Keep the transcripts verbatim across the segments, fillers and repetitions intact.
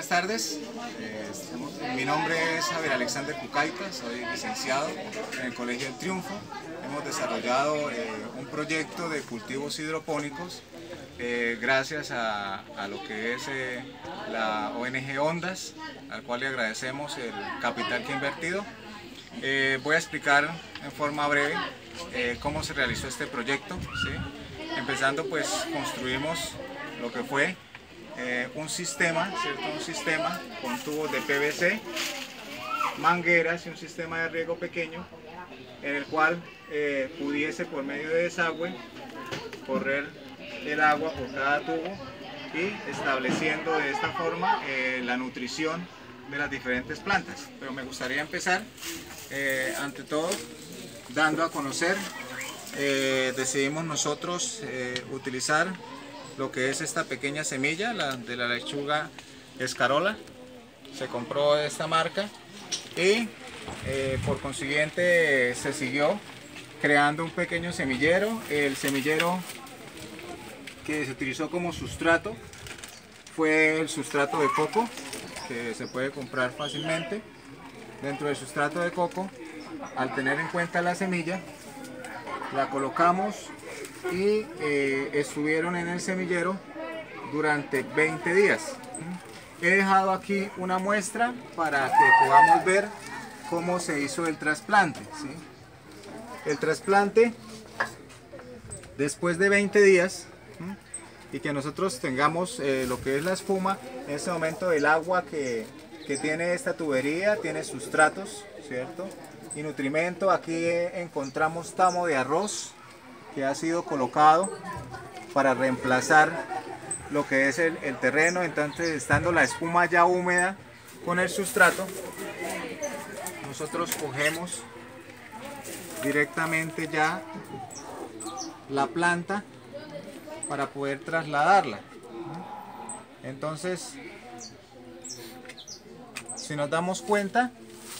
Buenas tardes, eh, mi nombre es Javier Alexander Cucaita, soy licenciado en el Colegio del Triunfo. Hemos desarrollado eh, un proyecto de cultivos hidropónicos eh, gracias a, a lo que es eh, la O N G Ondas, al cual le agradecemos el capital que ha invertido. Eh, voy a explicar en forma breve eh, cómo se realizó este proyecto, ¿sí? Empezando, pues construimos lo que fue eh, un sistema, ¿cierto? Un sistema con tubos de P V C, mangueras y un sistema de riego pequeño en el cual eh, pudiese por medio de desagüe correr el agua por cada tubo y estableciendo de esta forma eh, la nutrición de las diferentes plantas. Pero me gustaría empezar eh, ante todo dando a conocer, eh, decidimos nosotros eh, utilizar lo que es esta pequeña semilla la, de la lechuga escarola. Se compró esta marca y eh, por consiguiente se siguió creando un pequeño semillero. El semillero que se utilizó como sustrato fue el sustrato de coco, que se puede comprar fácilmente. Dentro del sustrato de coco, al tener en cuenta la semilla, la colocamos y eh, estuvieron en el semillero durante veinte días. He dejado aquí una muestra para que podamos ver cómo se hizo el trasplante, ¿sí? El trasplante, después de veinte días, ¿sí? Y que nosotros tengamos eh, lo que es la espuma, en este momento el agua que, que tiene esta tubería tiene sustratos, ¿cierto? Y nutrimento. Aquí encontramos tamo de arroz que ha sido colocado para reemplazar lo que es el, el terreno. Entonces, estando la espuma ya húmeda con el sustrato, nosotros cogemos directamente ya la planta para poder trasladarla. Entonces, si nos damos cuenta,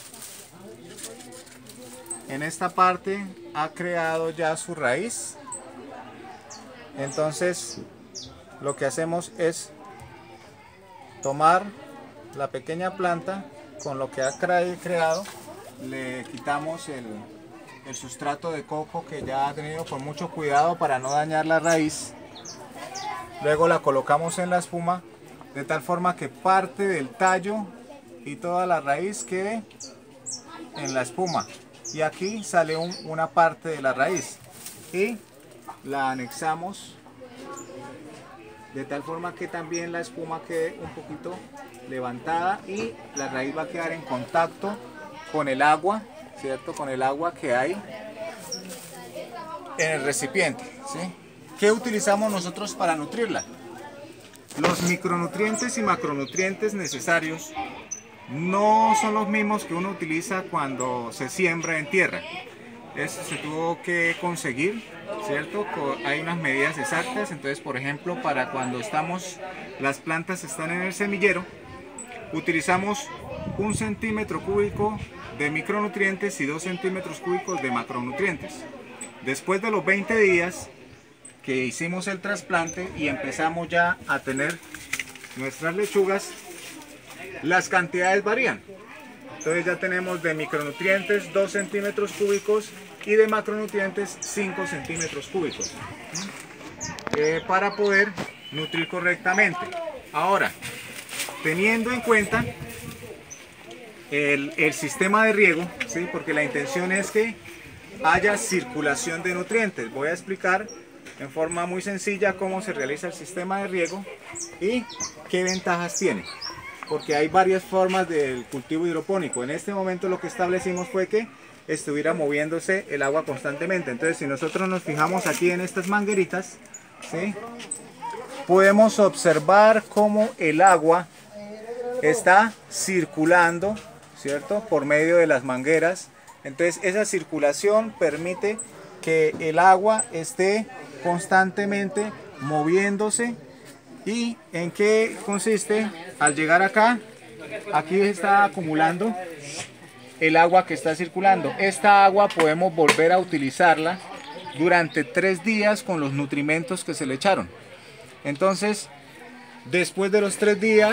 en esta parte ha creado ya su raíz. Entonces lo que hacemos es tomar la pequeña planta con lo que ha creado, le quitamos el, el sustrato de coco que ya ha tenido con mucho cuidado para no dañar la raíz. Luego la colocamos en la espuma de tal forma que parte del tallo y toda la raíz quede en la espuma. Y aquí sale un, una parte de la raíz y la anexamos de tal forma que también la espuma quede un poquito levantada y la raíz va a quedar en contacto con el agua, ¿cierto? Con el agua que hay en el recipiente, ¿sí? ¿Qué utilizamos nosotros para nutrirla? Los micronutrientes y macronutrientes necesarios no son los mismos que uno utiliza cuando se siembra en tierra. Esto se tuvo que conseguir, ¿cierto? Hay unas medidas exactas. Entonces, por ejemplo, para cuando estamos, las plantas están en el semillero, utilizamos un centímetro cúbico de micronutrientes y dos centímetros cúbicos de macronutrientes. Después de los veinte días que hicimos el trasplante y empezamos ya a tener nuestras lechugas, las cantidades varían. Entonces ya tenemos de micronutrientes dos centímetros cúbicos y de macronutrientes cinco centímetros cúbicos eh, para poder nutrir correctamente. Ahora, teniendo en cuenta el, el sistema de riego, ¿sí? Porque la intención es que haya circulación de nutrientes. Voy a explicar en forma muy sencilla cómo se realiza el sistema de riego y qué ventajas tiene. Porque hay varias formas del cultivo hidropónico. En este momento lo que establecimos fue que estuviera moviéndose el agua constantemente. Entonces, si nosotros nos fijamos aquí en estas mangueritas, ¿sí? Podemos observar cómo el agua está circulando, ¿cierto? Por medio de las mangueras. Entonces, esa circulación permite que el agua esté constantemente moviéndose. ¿Y en qué consiste? Al llegar acá, aquí está acumulando el agua que está circulando. Esta agua podemos volver a utilizarla durante tres días con los nutrimentos que se le echaron. Entonces, después de los tres días,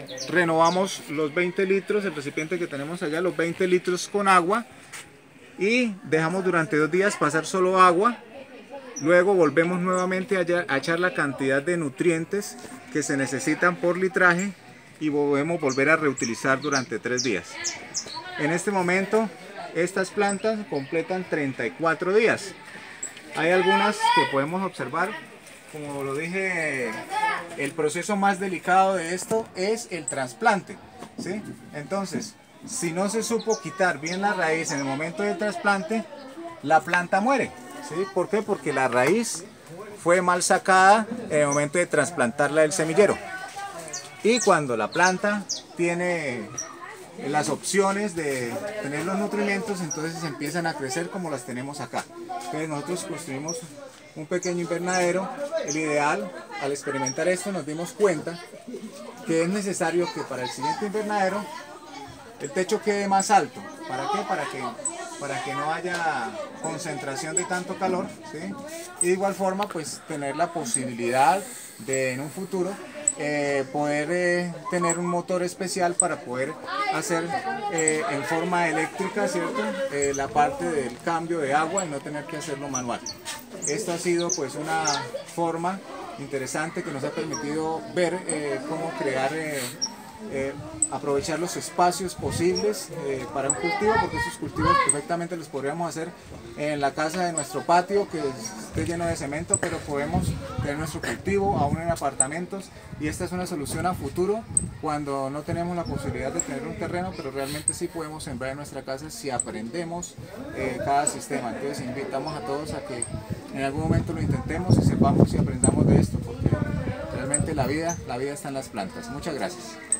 renovamos los veinte litros, el recipiente que tenemos allá, los veinte litros con agua, y dejamos durante dos días pasar solo agua. Luego volvemos nuevamente a, a echar la cantidad de nutrientes que se necesitan por litraje y podemos volver a reutilizar durante tres días. En este momento estas plantas completan treinta y cuatro días. Hay algunas que podemos observar, como lo dije, el proceso más delicado de esto es el trasplante, ¿sí? Entonces, si no se supo quitar bien la raíz en el momento del trasplante, la planta muere, ¿sí? ¿Por qué? Porque la raíz fue mal sacada en el momento de trasplantarla del semillero. Y cuando la planta tiene las opciones de tener los nutrimentos, entonces empiezan a crecer como las tenemos acá. Entonces nosotros construimos un pequeño invernadero. El ideal, al experimentar esto, nos dimos cuenta que es necesario que para el siguiente invernadero el techo quede más alto. ¿Para qué? Para que, para que no haya concentración de tanto calor, ¿sí? Y de igual forma, pues tener la posibilidad de en un futuro eh, poder eh, tener un motor especial para poder hacer eh, en forma eléctrica, ¿cierto? Eh, la parte del cambio de agua y no tener que hacerlo manual. Esto ha sido pues una forma interesante que nos ha permitido ver eh, cómo crear eh, Eh, aprovechar los espacios posibles eh, para un cultivo, porque estos cultivos perfectamente los podríamos hacer en la casa de nuestro patio que esté lleno de cemento, pero podemos tener nuestro cultivo aún en apartamentos, y esta es una solución a futuro cuando no tenemos la posibilidad de tener un terreno, pero realmente sí podemos sembrar en nuestra casa si aprendemos eh, cada sistema. Entonces invitamos a todos a que en algún momento lo intentemos y sepamos y aprendamos de esto, porque realmente la vida, la vida está en las plantas. Muchas gracias.